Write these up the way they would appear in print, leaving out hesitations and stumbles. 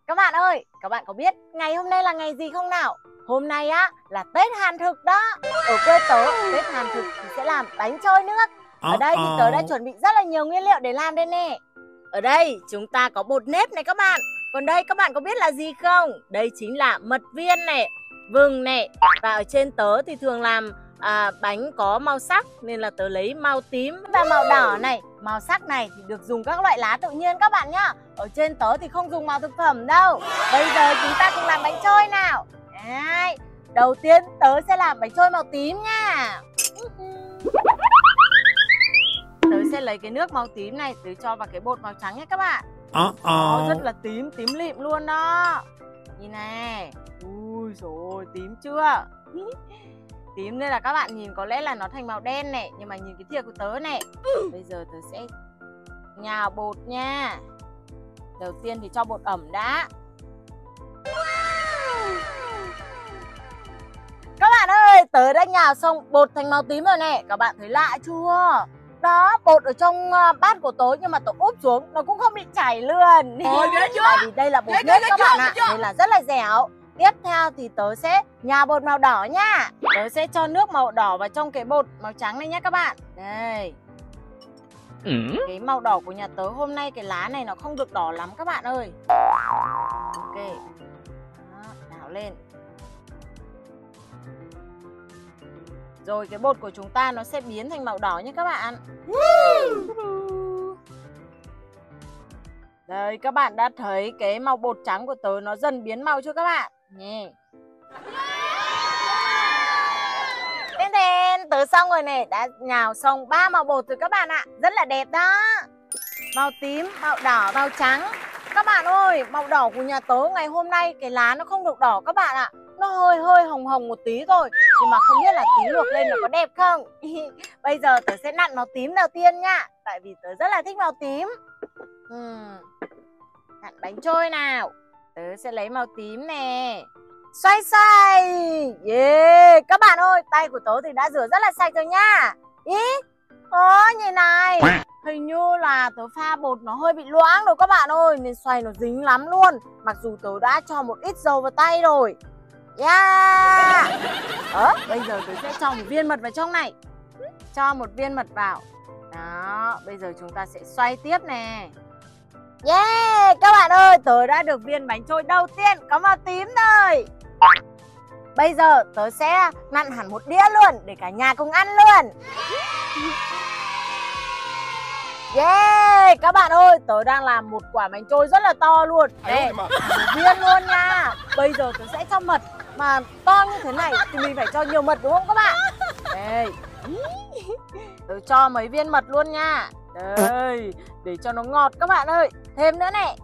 Các bạn ơi, các bạn có biết ngày hôm nay là ngày gì không nào? Hôm nay á là Tết Hàn Thực đó. Ở quê tớ, Tết Hàn Thực thì sẽ làm bánh trôi nước. Ở đây thì tớ đã chuẩn bị rất là nhiều nguyên liệu để làm đây nè. Ở đây chúng ta có bột nếp này các bạn. Còn đây các bạn có biết là gì không? Đây chính là mật viên này, vừng này. Và ở trên tớ thì thường làm bánh có màu sắc nên là tớ lấy màu tím và màu đỏ này. Màu sắc này thì được dùng các loại lá tự nhiên các bạn nhá. Ở trên tớ thì không dùng màu thực phẩm đâu. Bây giờ chúng ta cùng làm bánh trôi nào. Đấy. Đầu tiên tớ sẽ làm bánh trôi màu tím nha. Tớ sẽ lấy cái nước màu tím này, tớ cho vào cái bột màu trắng nhé các bạn. Rất là tím, tím lịm luôn đó. Nhìn này. Ui dồi, tím chưa? Tím nên là các bạn nhìn có lẽ là nó thành màu đen này. Nhưng mà nhìn cái thìa của tớ này. Bây giờ tớ sẽ nhào bột nha. Đầu tiên thì cho bột ẩm đã. Các bạn ơi, tớ đã nhào xong bột thành màu tím rồi nè. Các bạn thấy lạ chưa? Đó, bột ở trong bát của tớ nhưng mà tớ úp xuống nó cũng không bị chảy luôn. Tại vì đây là bột nếp các bạn ạ, nên là rất là dẻo. Tiếp theo thì tớ sẽ nhào bột màu đỏ nha. Tớ sẽ cho nước màu đỏ vào trong cái bột màu trắng này nhé các bạn. Đây. Cái màu đỏ của nhà tớ hôm nay cái lá này nó không được đỏ lắm các bạn ơi. Ok. Đó, đảo lên. Rồi cái bột của chúng ta nó sẽ biến thành màu đỏ nhé các bạn. Đây các bạn đã thấy cái màu bột trắng của tớ nó dần biến màu chưa các bạn? Nè. Tên tớ xong rồi này, đã nhào xong 3 màu bột rồi các bạn ạ. Rất là đẹp đó. Màu tím, màu đỏ, màu trắng. Các bạn ơi, màu đỏ của nhà tớ ngày hôm nay cái lá nó không được đỏ các bạn ạ. Nó hơi hồng hồng một tí thôi. Nhưng mà không biết là tí luộc lên nó có đẹp không. Bây giờ tớ sẽ nặn màu tím đầu tiên nha. Tại vì tớ rất là thích màu tím. Nặn bánh trôi nào. Tớ sẽ lấy màu tím nè. Xoay xoay. Yeah. Các bạn ơi, tay của tớ thì đã rửa rất là sạch rồi nha. Ý, nhìn này. Hình như là tớ pha bột nó hơi bị loãng rồi các bạn ơi. Nên xoay nó dính lắm luôn. Mặc dù tớ đã cho một ít dầu vào tay rồi. Yeah. Bây giờ tớ sẽ cho một viên mật vào trong này. Cho một viên mật vào. Đó, bây giờ chúng ta sẽ xoay tiếp nè. Yeah, các bạn ơi, tớ đã được viên bánh trôi đầu tiên có màu tím rồi. Bây giờ tớ sẽ nặn hẳn một đĩa luôn để cả nhà cùng ăn luôn. Yeah, các bạn ơi, tớ đang làm một quả bánh trôi rất là to luôn. Đây, một viên luôn nha. Bây giờ tớ sẽ cho mật. Mà to như thế này thì mình phải cho nhiều mật đúng không các bạn? Đây. Tớ cho mấy viên mật luôn nha. Đây, để cho nó ngọt các bạn ơi. Thêm nữa này.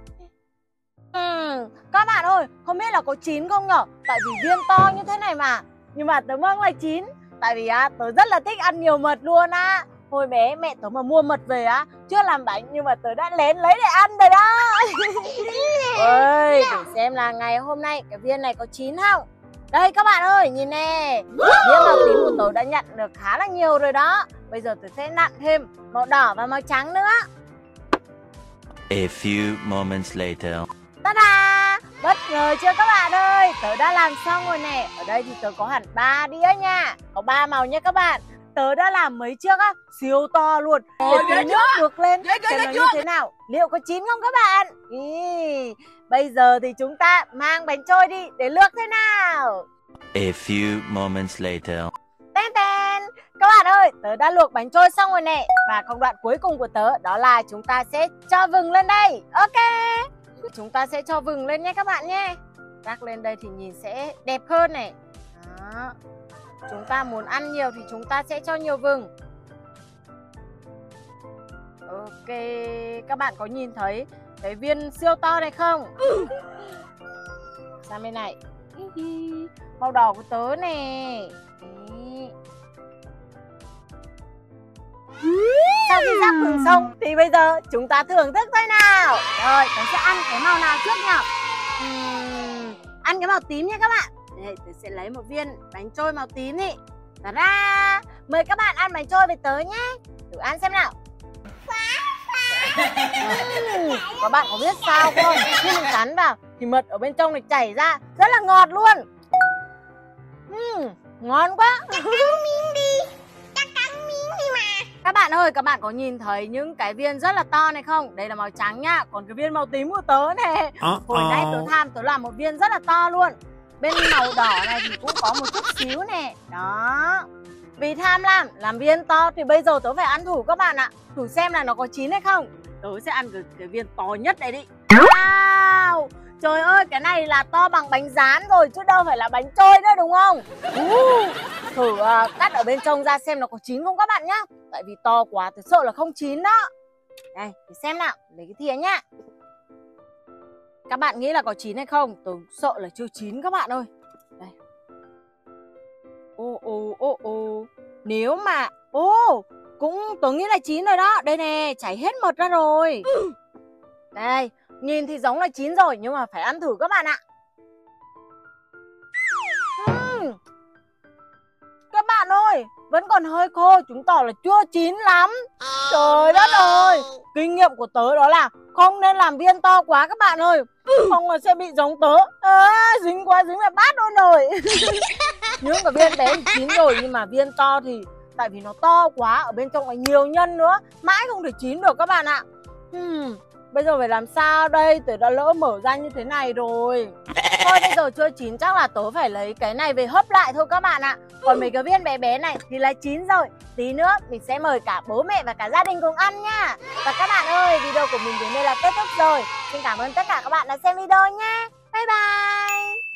Các bạn ơi, không biết là có chín không nhở? Tại vì viên to như thế này mà. Nhưng mà tớ mong là chín. Tại vì tớ rất là thích ăn nhiều mật luôn á. Hồi bé mẹ tớ mà mua mật về chưa làm bánh nhưng mà tớ đã lén lấy để ăn rồi đó. Ôi, để xem là ngày hôm nay cái viên này có chín không. Đây các bạn ơi, nhìn nè. Viên màu tím của tớ đã nhận được khá là nhiều rồi đó. Bây giờ tớ sẽ nặn thêm màu đỏ và màu trắng nữa. A few moments later. Ta-da! Bất ngờ chưa các bạn ơi. Tớ đã làm xong rồi nè. Ở đây thì tớ có hẳn 3 đĩa nha. Có 3 màu nhé các bạn. Tớ đã làm mấy chiếc siêu to luôn. Để tí nước được lên xem nó như thế nào. Liệu có chín không các bạn? Bây giờ thì chúng ta mang bánh trôi đi để luộc thế nào. A few moments later. Tên. Các bạn ơi, tớ đã luộc bánh trôi xong rồi nè. Và công đoạn cuối cùng của tớ đó là chúng ta sẽ cho vừng lên đây. Ok. Chúng ta sẽ cho vừng lên nhé các bạn nhé. Rắc lên đây thì nhìn sẽ đẹp hơn này. Đó. Chúng ta muốn ăn nhiều thì chúng ta sẽ cho nhiều vừng. Ok, các bạn có nhìn thấy cái viên siêu to này không? Sang bên này. Màu đỏ của tớ nè. Sau khi rắc vừng xong thì bây giờ chúng ta thưởng thức thôi nào. Rồi, tớ sẽ ăn cái màu nào trước nào. Ăn cái màu tím nha các bạn. Đây, tớ sẽ lấy một viên bánh trôi màu tím đi. Ta-da! Mời các bạn ăn bánh trôi với tớ nhé. Thử ăn xem nào. Các bạn có biết sao không? Khi mình cắn vào thì mật ở bên trong này chảy ra rất là ngọt luôn. Ngon quá. Cắn miếng đi. Chắc cắn miếng đi mà. Các bạn ơi, các bạn có nhìn thấy những cái viên rất là to này không? Đây là màu trắng nhá. Còn cái viên màu tím của tớ này, hồi nãy tớ làm một viên rất là to luôn. Bên màu đỏ này thì cũng có một chút xíu nè. Đó. Vì tham lam làm viên to thì bây giờ tớ phải ăn thử các bạn ạ. Thử xem là nó có chín hay không. Tớ sẽ ăn cái viên to nhất này đi. Wow. Trời ơi, cái này là to bằng bánh rán rồi chứ đâu phải là bánh trôi nữa đúng không? Thử cắt ở bên trong ra xem nó có chín không các bạn nhá. Tại vì to quá tôi sợ là không chín đó. Đây, để xem nào, lấy cái thìa nhá. Các bạn nghĩ là có chín hay không? Tôi sợ là chưa chín các bạn ơi. Đây. Nếu mà cũng tôi nghĩ là chín rồi đó. Đây nè, chảy hết mật ra rồi. Đây, nhìn thì giống là chín rồi nhưng mà phải ăn thử các bạn ạ. Các bạn ơi, vẫn còn hơi khô, chứng tỏ là chưa chín lắm. Trời đất ơi, kinh nghiệm của tớ đó là không nên làm viên to quá các bạn ơi. Không là sẽ bị giống tớ. Dính quá, dính vào bát luôn rồi. Những cái viên bé thì chín rồi nhưng mà viên to thì tại vì nó to quá, ở bên trong lại nhiều nhân nữa, mãi không thể chín được các bạn ạ. Bây giờ phải làm sao đây? Tớ đã lỡ mở ra như thế này rồi. Thôi bây giờ chưa chín chắc là tớ phải lấy cái này về hấp lại thôi các bạn ạ. Còn mấy cái viên bé bé này thì là chín rồi. Tí nữa mình sẽ mời cả bố mẹ và cả gia đình cùng ăn nha. Và các bạn ơi, video của mình đến đây là kết thúc rồi. Xin cảm ơn tất cả các bạn đã xem video nha. Bye bye.